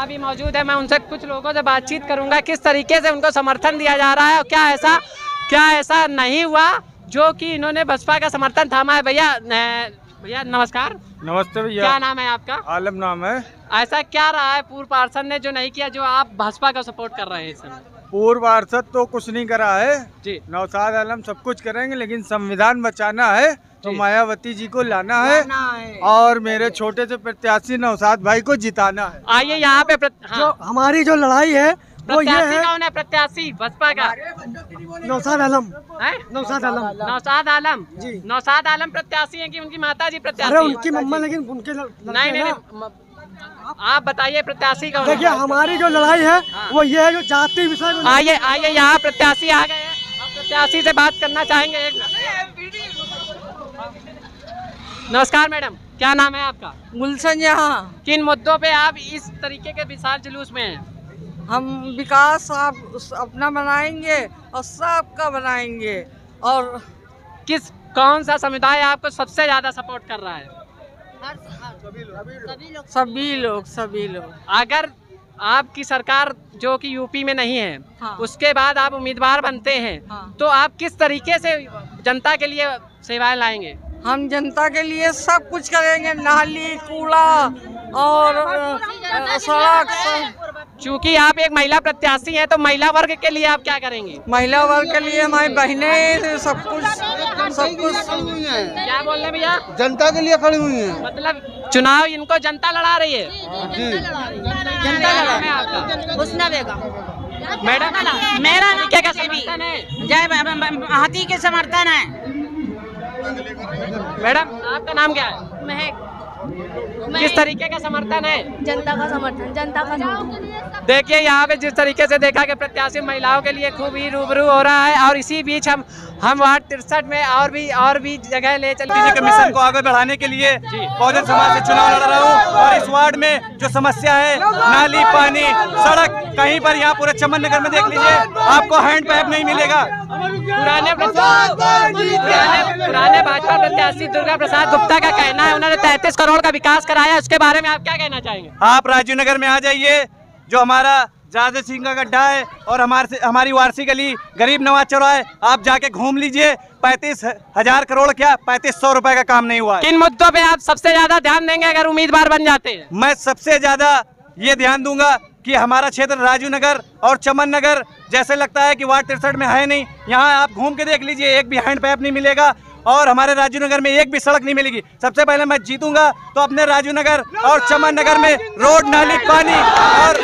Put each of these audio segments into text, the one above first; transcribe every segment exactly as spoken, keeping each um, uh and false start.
महिला भी मौजूद है, मैं उनसे कुछ लोगों से बातचीत करूंगा किस तरीके से उनको समर्थन दिया जा रहा है और क्या ऐसा क्या ऐसा नहीं हुआ जो कि इन्होंने बसपा का समर्थन थामा है। भैया भैया नमस्कार। नमस्ते भैया। क्या नाम है आपका? आलम नाम है। ऐसा क्या रहा है पूर्व पार्षद ने जो नहीं किया जो आप भाजपा का सपोर्ट कर रहे हैं इस समय? पूर्व पार्षद तो कुछ नहीं करा है जी। नौशाद आलम सब कुछ करेंगे, लेकिन संविधान बचाना है तो मायावती जी को लाना है, है। और मेरे छोटे से प्रत्याशी नौशाद भाई को जिताना है। आइए यहाँ पे प्रत... हाँ। जो हमारी जो लड़ाई है वो ये है। कौन है प्रत्याशी बसपा का? नौशाद आलम है। नौशाद आलम नौशाद आलम जी। नौशाद आलम प्रत्याशी हैं कि उनकी माता जी प्रत्याशी? अरे उनकी मम्मा, लेकिन उनके नहीं नहीं आप बताइए प्रत्याशी कौन? देखिए हमारी जो लड़ाई है वो ये है जो जाति विषय। आइए आइए यहाँ प्रत्याशी आ गए हैं, हम प्रत्याशी से बात करना चाहेंगे। एक नमस्कार मैडम, क्या नाम है आपका? गुलशन जहाँ। किन मुद्दों पे आप इस तरीके के विशाल जुलूस में हैं? हम विकास आप अपना बनाएंगे और सबका बनाएंगे। और किस कौन सा समुदाय आपको सबसे ज्यादा सपोर्ट कर रहा है? सभी लोग सभी लोग सभी लोग। अगर आपकी सरकार जो कि यूपी में नहीं है, हाँ। उसके बाद आप उम्मीदवार बनते हैं, हाँ। तो आप किस तरीके से जनता के लिए सेवाएं लाएंगे? हम जनता के लिए सब कुछ करेंगे, नाली कूड़ा और सड़क। चूँकि आप एक महिला प्रत्याशी हैं तो महिला वर्ग के लिए आप क्या करेंगे? महिला वर्ग के लिए हमारी बहनें सब कुछ सब कुछ क्या बोल रहे भैया? जनता के लिए खड़ी हुई है। मतलब चुनाव इनको जनता लड़ा रही है? जी। जनता लड़ा है आपका? हुस्ना बेगम मैडम मेरा नाम क्या क्या समर्थन है? जय हाथी के समर्थन है। मैडम आपका नाम क्या है? महक। किस तरीके का समर्थन है? जनता का समर्थन, जनता का समर्थन। देखिए यहाँ पे जिस तरीके से देखा कि प्रत्याशी महिलाओं के लिए खूब ही रूबरू हो रहा है और इसी बीच हम हम वार्ड तिरसठ में और भी और भी जगह ले चलते के मिशन को आगे बढ़ाने के लिए बहुजन समाज से चुनाव लड़ रहा हूँ। और इस वार्ड में जो समस्या है, नाली, पानी, सड़क, कहीं पर यहाँ पूरे चमन नगर में देख लीजिए आपको हैंड पैप नहीं मिलेगा। पुराने पुराने भाजपा प्रत्याशी दुर्गा प्रसाद गुप्ता का कहना है उन्होंने तैंतीस करोड़ का विकास कराया, उसके बारे में आप क्या कहना चाहेंगे? आप राजीव नगर में आ जाइए, जो हमारा जादव सिंह का गड्ढा है और हमारे हमारी वारसी गली गरीब नवाज चौराहा है, आप जाके घूम लीजिए। पैंतीस हजार करोड़ क्या पैंतीस सौ रुपए का काम नहीं हुआ है। किन मुद्दों पे आप सबसे ज्यादा ध्यान देंगे अगर उम्मीदवार बन जाते हैं? मैं सबसे ज्यादा ये ध्यान दूंगा कि हमारा क्षेत्र राजीव नगर और चमन नगर जैसे लगता है कि वार्ड तिरसठ में है नहीं, यहाँ आप घूम के देख लीजिए, एक भी हैंड पैप नहीं मिलेगा और हमारे राजीव नगर में एक भी सड़क नहीं मिलेगी। सबसे पहले मैं जीतूंगा तो अपने राजीव नगर और चमन नगर में रोड, नाली, पानी और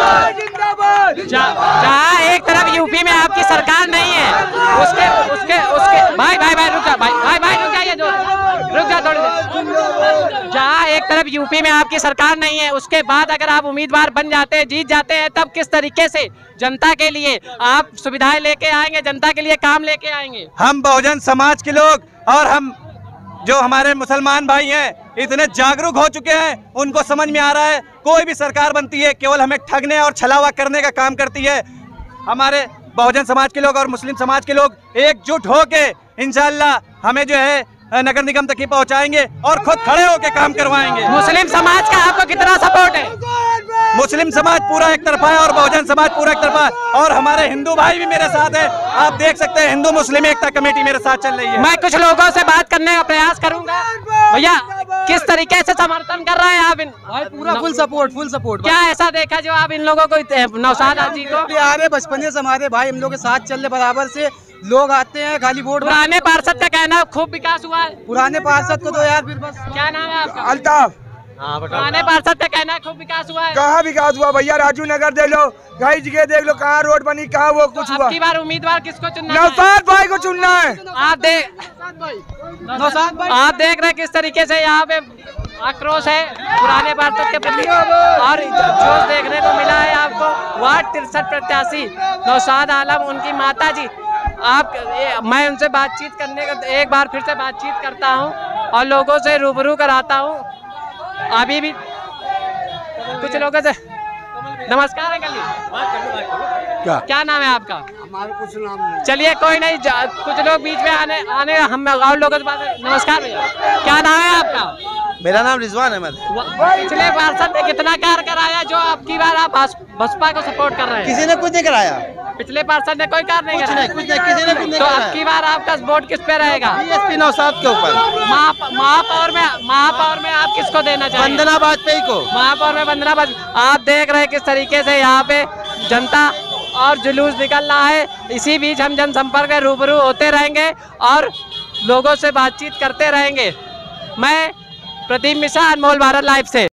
जहाँ एक तरफ यूपी में आपकी सरकार नहीं है, उसके उसके उसके भाई भाई भाई रुक जा भाई भाई भाई रुक जाइए जो रुक जा थोड़ी देर। जहाँ एक तरफ यूपी में आपकी सरकार नहीं है, उसके बाद अगर आप उम्मीदवार बन जाते हैं, जीत जाते हैं, तब किस तरीके से जनता के लिए आप सुविधाएं लेके आएंगे, जनता के लिए काम लेके आएंगे? हम बहुजन समाज के लोग और हम जो हमारे मुसलमान भाई हैं इतने जागरूक हो चुके हैं, उनको समझ में आ रहा है कोई भी सरकार बनती है केवल हमें ठगने और छलावा करने का काम करती है। हमारे बहुजन समाज के लोग और मुस्लिम समाज के लोग एकजुट होके इंशाअल्लाह हमें जो है नगर निगम तक ही पहुंचाएंगे और खुद खड़े होके काम करवाएंगे। मुस्लिम समाज का आपको कितना सपोर्ट है? मुस्लिम समाज पूरा एक तरफा है और बहुजन समाज पूरा एक तरफा है और हमारे हिंदू भाई भी मेरे साथ है। आप देख सकते हैं हिंदू मुस्लिम एकता कमेटी मेरे साथ चल रही है। मैं कुछ लोगों से बात करने का प्रयास करूंगा। भैया किस तरीके से समर्थन कर रहे हैं आप? इन पूरा फुल सपोर्ट फुल सपोर्ट। क्या ऐसा देखा जो आप इन लोगों को नौशाद जी को प्यारे बचपन से हमारे भाई हम लोग के साथ चल रहे, बराबर से लोग आते हैं खाली वोट। पुराने पार्षद का कहना खूब विकास हुआ है। पुराने पार्षद को तो यार फिर बस। क्या नाम है आपका? अल्ताफ। पुराने पार्षद का कहना खूब विकास हुआ है। कहाँ विकास हुआ भैया? राजू नगर देख लो, कई जगह देख लो, कहाँ रोड बनी, कहाँ वो कुछ तो हुआ। अब की बार उम्मीदवार किसको चुनना है? नौशाद भाई को चुनना है। आप देख नौशाद भाई आप देख रहे हैं किस तरीके से यहाँ पे आक्रोश है पुराने पार्षद के प्रति और जोश देखने को मिला है आपको। वार्ड तिरसठ प्रत्याशी नौशाद आलम, उनकी माता जी, आप ए, मैं उनसे बातचीत करने का एक बार फिर से बातचीत करता हूं और लोगों से रूबरू कराता हूं। अभी भी कुछ लोगों से नमस्कार अंकल जी। क्या क्या नाम है आपका? हमारा कुछ नाम नहीं। चलिए कोई नहीं, कुछ लोग बीच में आने आने हम और लोगों से बात। नमस्कार भैया, क्या नाम है आपका? मेरा नाम रिजवान अहमद है। पिछले पार्षद ने कितना कार्य कराया जो अब की बार आप भास- बसपा को सपोर्ट कर रहे हैं? किसी ने कुछ नहीं कराया, पिछले पार्षद ने कोई कार्य नहीं कुछ कराया। नहीं, कुछ नहीं, किसी ने कुछ नहीं तो अब कराया। की बार आपका वोट किस पे रहेगा? बीएसपी नौसाद के ऊपर, महा- महापौर में महापौर में आप किसको देना चाहेंगे? वंदना वाजपेयी को। महापौर में वंदना वाजपेयी। आप देख रहे हैं किस तरीके से यहाँ पे जनता और जुलूस निकल रहा है। इसी बीच हम जनसंपर्क में रूबरू होते रहेंगे और लोगों से बातचीत करते रहेंगे। मैं प्रदीप मिश्रा, अनमोल भारत लाइव से।